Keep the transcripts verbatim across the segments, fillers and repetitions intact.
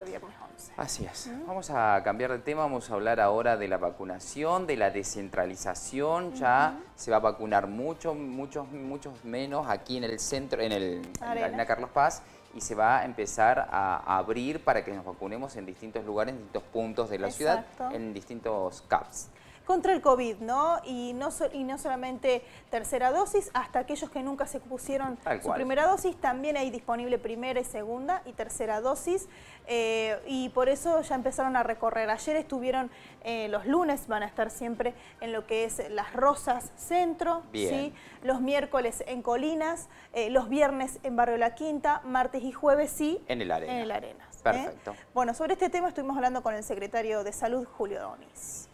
Viernes once. Así es. ¿Mm? Vamos a cambiar de tema, vamos a hablar ahora de la vacunación, de la descentralización. Uh-huh. Ya se va a vacunar mucho, muchos, muchos menos aquí en el centro, en, el, en la Arena Carlos Paz, y se va a empezar a, a abrir para que nos vacunemos en distintos lugares, en distintos puntos de la Exacto. ciudad, en distintos C A Ps. Contra el COVID, ¿no? Y no, so, y no solamente tercera dosis, hasta aquellos que nunca se pusieron Tal su cual. primera dosis, también hay disponible primera y segunda y tercera dosis. Eh, y por eso ya empezaron a recorrer. Ayer estuvieron, eh, los lunes van a estar siempre en lo que es Las Rosas Centro, ¿sí? Los miércoles en Colinas, eh, los viernes en Barrio La Quinta, martes y jueves sí en el Arena. En el Arena. Perfecto. ¿eh? Bueno, sobre este tema estuvimos hablando con el secretario de Salud, Julio Donis.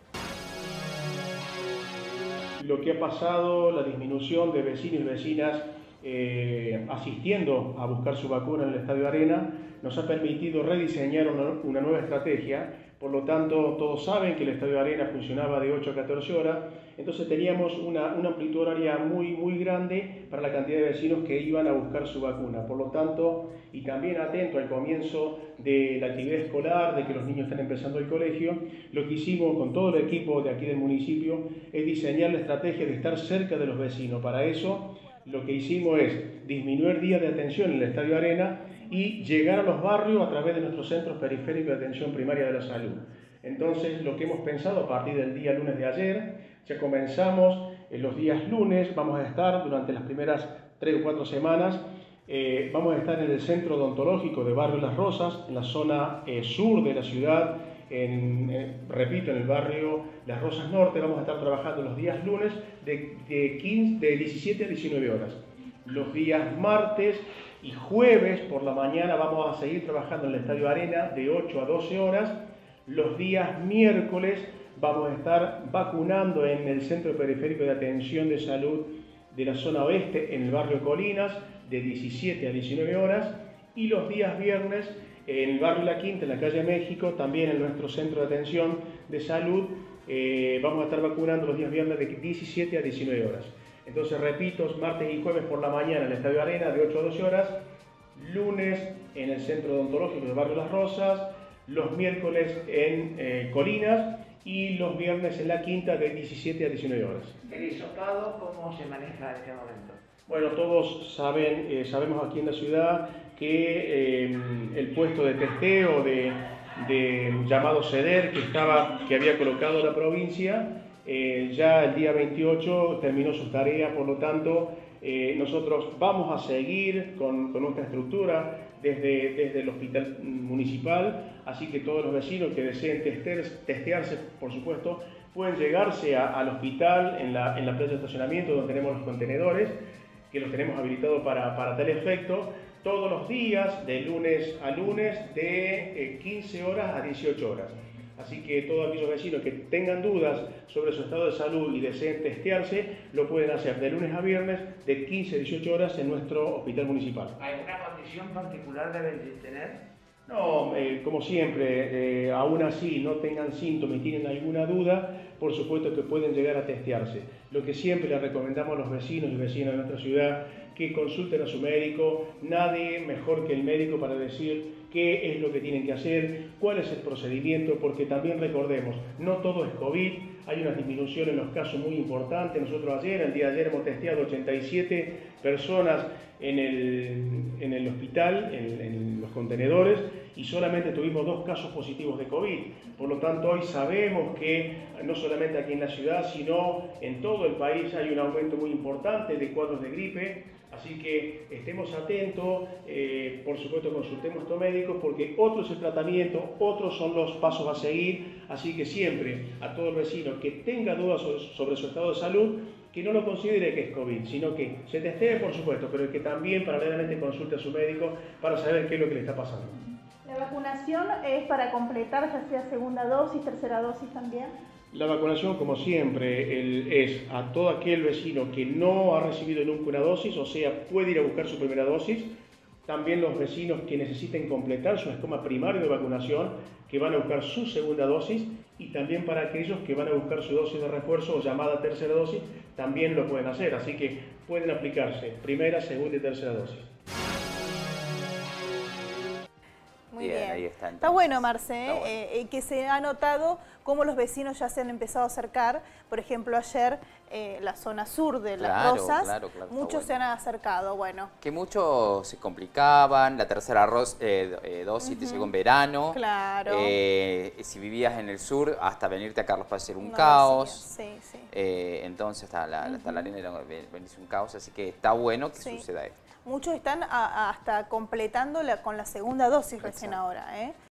Lo que ha pasado, la disminución de vecinos y vecinas eh, asistiendo a buscar su vacuna en el Estadio Arena, nos ha permitido rediseñar una, una nueva estrategia. Por lo tanto, todos saben que el Estadio Arena funcionaba de ocho a catorce horas, entonces teníamos una, una amplitud horaria muy, muy grande para la cantidad de vecinos que iban a buscar su vacuna. Por lo tanto, y también atento al comienzo de la actividad escolar, de que los niños están empezando el colegio, lo que hicimos con todo el equipo de aquí del municipio es diseñar la estrategia de estar cerca de los vecinos. Para eso, lo que hicimos es disminuir días de atención en el Estadio Arena y llegar a los barrios a través de nuestros centros periféricos de atención primaria de la salud. Entonces, lo que hemos pensado a partir del día lunes de ayer, ya comenzamos en los días lunes, vamos a estar durante las primeras tres o cuatro semanas, eh, vamos a estar en el centro odontológico de Barrio Las Rosas, en la zona eh, sur de la ciudad, en, eh, repito, en el barrio Las Rosas Norte. Vamos a estar trabajando los días lunes de, de, quince, de diecisiete a diecinueve horas. Los días martes y jueves por la mañana vamos a seguir trabajando en el Estadio Arena de ocho a doce horas. Los días miércoles vamos a estar vacunando en el Centro Periférico de Atención de Salud de la zona oeste, en el barrio Colinas, de diecisiete a diecinueve horas. Y los días viernes en el barrio La Quinta, en la calle México, también en nuestro Centro de Atención de Salud, eh, vamos a estar vacunando los días viernes de diecisiete a diecinueve horas. Entonces, repito, martes y jueves por la mañana en el Estadio Arena de ocho a doce horas, lunes en el Centro Odontológico del Barrio Las Rosas, los miércoles en eh, Colinas y los viernes en La Quinta de diecisiete a diecinueve horas. ¿El hisopado cómo se maneja en este momento? Bueno, todos saben, eh, sabemos aquí en la ciudad que eh, el puesto de testeo de, de llamado CEDER que, estaba, que había colocado la provincia, Eh, ya el día veintiocho terminó su tarea, por lo tanto eh, nosotros vamos a seguir con, con nuestra estructura desde, desde el hospital municipal, así que todos los vecinos que deseen tester, testearse, por supuesto, pueden llegarse a, al hospital en la, en la playa de estacionamiento donde tenemos los contenedores, que los tenemos habilitados para, para tal efecto, todos los días, de lunes a lunes, de eh, quince horas a dieciocho horas. Así que todos aquellos vecinos que tengan dudas sobre su estado de salud y deseen testearse, lo pueden hacer de lunes a viernes de quince a dieciocho horas en nuestro hospital municipal. ¿Alguna condición particular deben de tener? No, eh, como siempre, eh, aún así no tengan síntomas y tienen alguna duda, por supuesto que pueden llegar a testearse. Lo que siempre les recomendamos a los vecinos y vecinas de nuestra ciudad, que consulten a su médico, nadie mejor que el médico para decir qué es lo que tienen que hacer, cuál es el procedimiento, porque también recordemos, no todo es COVID, hay una disminución en los casos muy importante. Nosotros ayer, el día de ayer, hemos testeado ochenta y siete personas en el, en el hospital, en, en los contenedores, y solamente tuvimos dos casos positivos de COVID. Por lo tanto, hoy sabemos que no solamente aquí en la ciudad, sino en todo el país hay un aumento muy importante de cuadros de gripe. Así que estemos atentos, eh, por supuesto consultemos a nuestros médicos, porque otro es el tratamiento, otros son los pasos a seguir. Así que siempre a todo el vecino que tenga dudas sobre, sobre su estado de salud, que no lo considere que es COVID, sino que se testee, por supuesto, pero que también paralelamente consulte a su médico para saber qué es lo que le está pasando. ¿La vacunación es para completar, ya sea segunda dosis, tercera dosis también? La vacunación, como siempre, el, es a todo aquel vecino que no ha recibido nunca una dosis, o sea, puede ir a buscar su primera dosis. También los vecinos que necesiten completar su esquema primario de vacunación, que van a buscar su segunda dosis, y también para aquellos que van a buscar su dosis de refuerzo o llamada tercera dosis, también lo pueden hacer. Así que pueden aplicarse primera, segunda y tercera dosis. Muy Muy bien, bien. ahí está. Está bueno, Marce, Está bueno. eh, eh, que se ha notado cómo los vecinos ya se han empezado a acercar. Por ejemplo, ayer eh, la zona sur de Las Claro, Rosas, claro, claro, está muchos bueno. se han acercado. Bueno, Que muchos se complicaban, la tercera ros- eh, eh, dosis te llegó en verano. claro. Eh, si vivías en el sur, hasta venirte a Carlos Paz era un No caos. decía, sí, sí. Eh, entonces hasta la, hasta la arena era venirse un caos, así que está bueno que Sí. suceda esto. Muchos están a- a- hasta completando la, con la segunda dosis recién Exacto. ahora, ¿eh?